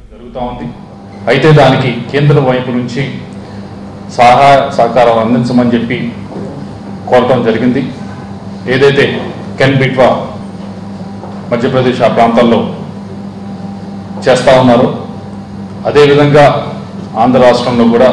జరుగుతూ ఉంది. అయితే దానికి కేంద్ర వైపు నుంచి సహాయ సహకారాలు అందించమని చెప్పి కోరటం జరిగింది. ఏదైతే కెన్ బిట్వా మధ్యప్రదేశ్ ఆ ప్రాంతాల్లో చేస్తూ ఉన్నారో అదేవిధంగా ఆంధ్ర రాష్ట్రంలో కూడా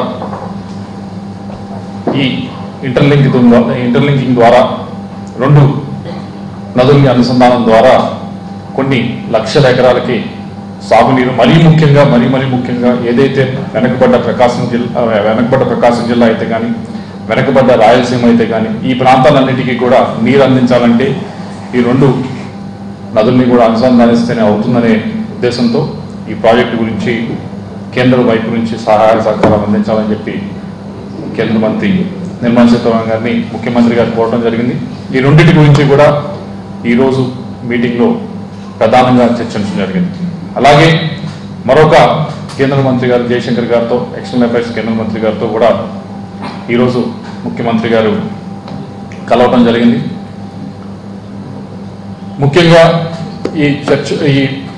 ఈ ఇంటర్లింకింగ్ ద్వారా రెండు నదుల అనుసంధానం ద్వారా కొన్ని లక్షల ఎకరాలకి సాగునీరు మరీ ముఖ్యంగా ఏదైతే వెనకబడ్డ ప్రకాశం జిల్లా అయితే కానీ వెనకబడ్డ రాయలసీమ అయితే కానీ ఈ ప్రాంతాలన్నిటికీ కూడా నీరు అందించాలంటే ఈ రెండు నదుల్ని కూడా అనుసంధానిస్తేనే అవుతుందనే ఉద్దేశంతో ఈ ప్రాజెక్టు గురించి కేంద్ర వైపు నుంచి సహాయ సహకారాలు అందించాలని చెప్పి కేంద్ర మంత్రి నిర్మలా సీతారామన్ గారిని ముఖ్యమంత్రి గారు కోరడం జరిగింది. ఈ రెండింటి గురించి కూడా ఈరోజు మీటింగ్లో ప్రధానంగా చర్చించడం జరిగింది. అలాగే మరొక కేంద్ర మంత్రి గారు జయశంకర్ గారితో ఎక్స్టర్నల్ అఫైర్స్ కేంద్ర మంత్రి గారితో కూడా ఈరోజు ముఖ్యమంత్రి గారు కలవటం జరిగింది. ముఖ్యంగా ఈ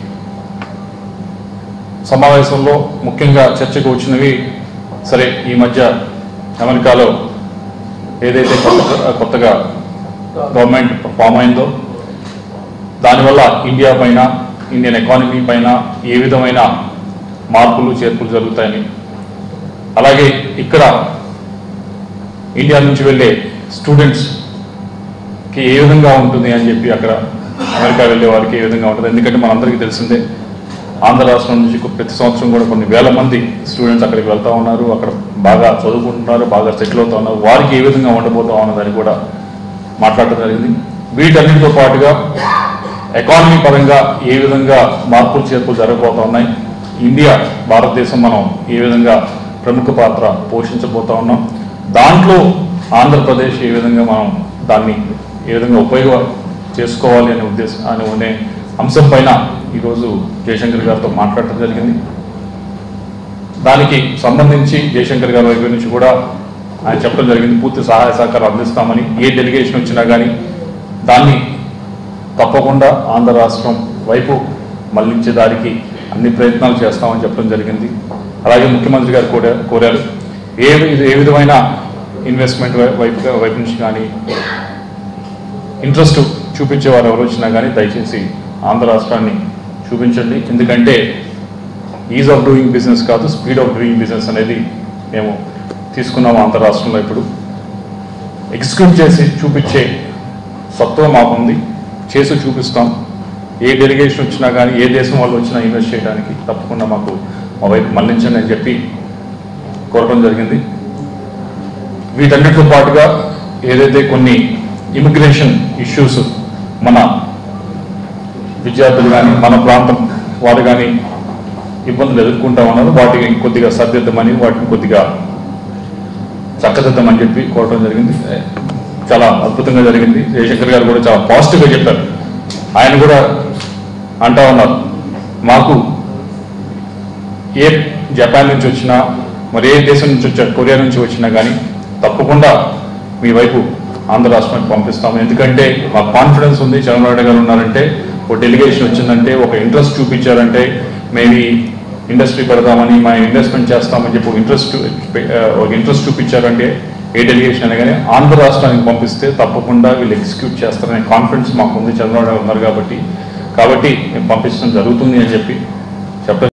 సమావేశంలో ముఖ్యంగా చర్చకు వచ్చినవి సరే ఈ మధ్య అమెరికాలో ఏదైతే కొత్తగా గవర్నమెంట్ ఫామ్ అయిందో దానివల్ల ఇండియా పైన ఇండియన్ ఎకానమీ పైన ఏ విధమైన మార్పులు చేర్పులు జరుగుతాయని, అలాగే ఇక్కడ ఇండియా నుంచి వెళ్ళే స్టూడెంట్స్కి ఏ విధంగా ఉంటుంది అని చెప్పి అక్కడ అమెరికా వెళ్ళే వారికి ఏ విధంగా ఉంటుంది. ఎందుకంటే మనందరికీ తెలిసిందే ఆంధ్ర రాష్ట్రం నుంచి ప్రతి సంవత్సరం కూడా కొన్ని వేల మంది స్టూడెంట్స్ అక్కడికి వెళ్తూ ఉన్నారు, అక్కడ బాగా చదువుకుంటున్నారు, బాగా సెటిల్ అవుతూ ఉన్నారు. వారికి ఏ విధంగా ఉండబోతా ఉన్నదని కూడా మాట్లాడటం జరిగింది. వీటన్నిటితో పాటుగా ఎకానమీ పరంగా ఏ విధంగా మార్పులు చేర్పులు జరగబోతూ ఉన్నాయి, ఇండియా భారతదేశం మనం ఏ విధంగా ప్రముఖ పాత్ర పోషించబోతా ఉన్నాం, దాంట్లో ఆంధ్రప్రదేశ్ ఏ విధంగా మనం దాన్ని ఏ విధంగా ఉపయోగం చేసుకోవాలి అనే అంశం పైన ఈరోజు జయశంకర్ గారితో మాట్లాడటం జరిగింది. దానికి సంబంధించి జయశంకర్ గారి వైపు నుంచి కూడా ఆయన చెప్పడం జరిగింది, పూర్తి సహాయ సహకారం అందిస్తామని. ఏ డెలిగేషన్ వచ్చినా కానీ దాన్ని తప్పకుండా ఆంధ్ర రాష్ట్రం వైపు మళ్లించే దానికి అన్ని ప్రయత్నాలు చేస్తామని చెప్పడం జరిగింది. అలాగే ముఖ్యమంత్రి గారు కోరారు ఏ విధమైన ఇన్వెస్ట్మెంట్ వైపు నుంచి కానీ ఇంట్రెస్ట్ చూపించేవారు ఎవరు వచ్చినా కానీ దయచేసి ఆంధ్ర రాష్ట్రాన్ని చూపించండి. ఎందుకంటే ఈజ్ ఆఫ్ డూయింగ్ బిజినెస్ కాదు, స్పీడ్ ఆఫ్ డూయింగ్ బిజినెస్ అనేది మేము తీసుకున్నాము ఆంధ్ర రాష్ట్రంలో. ఇప్పుడు ఎగ్జిక్యూట్ చేసి చూపించే సత్వం మాకుంది, చేసి చూపిస్తాం. ఏ డెలిగేషన్ వచ్చినా కానీ ఏ దేశం వాళ్ళు వచ్చినా ఇన్వెస్ట్ చేయడానికి తప్పకుండా మా వైపు మళ్లించండి అని చెప్పి కోరడం జరిగింది. వీటన్నిటితో పాటుగా ఏదైతే కొన్ని ఇమిగ్రేషన్ ఇష్యూస్ మన విద్యార్థులు కానీ మన ప్రాంతం వారు కానీ ఇబ్బందులు ఎదుర్కొంటా ఉన్నారు, వాటికి కొద్దిగా సర్దిద్దామని వాటిని కొద్దిగా చక్కదిద్దామని చెప్పి కోరడం జరిగింది. చాలా అద్భుతంగా జరిగింది. జయశంకర్ గారు కూడా చాలా పాజిటివ్గా చెప్పారు. ఆయన కూడా అంటా ఉన్నారు, మాకు ఏ జపాన్ నుంచి వచ్చినా మరి ఏ దేశం నుంచి వచ్చా కొరియా నుంచి వచ్చినా కానీ తప్పకుండా మీ వైపు ఆంధ్ర రాష్ట్రానికి పంపిస్తాము. ఎందుకంటే మాకు కాన్ఫిడెన్స్ ఉంది, చంద్రబాబు గారు ఉన్నారంటే ఒక డెలిగేషన్ వచ్చిందంటే ఒక ఇంట్రెస్ట్ చూపించారంటే మేబీ ఇండస్ట్రీ పెడదామని మా ఇన్వెస్ట్మెంట్ చేస్తామని చెప్పి ఒక ఇంట్రెస్ట్ చూపించారంటే ఏ డెలిగేషన్ అయినా కానీ ఆంధ్ర రాష్ట్రానికి పంపిస్తే తప్పకుండా వీళ్ళు ఎగ్జిక్యూట్ చేస్తారనే కాన్ఫిడెన్స్ మాకు ఉంది, చంద్రబాబు గారు ఉన్నారు కాబట్టి మేము పంపించడం జరుగుతుంది అని చెప్పి చెప్పారు.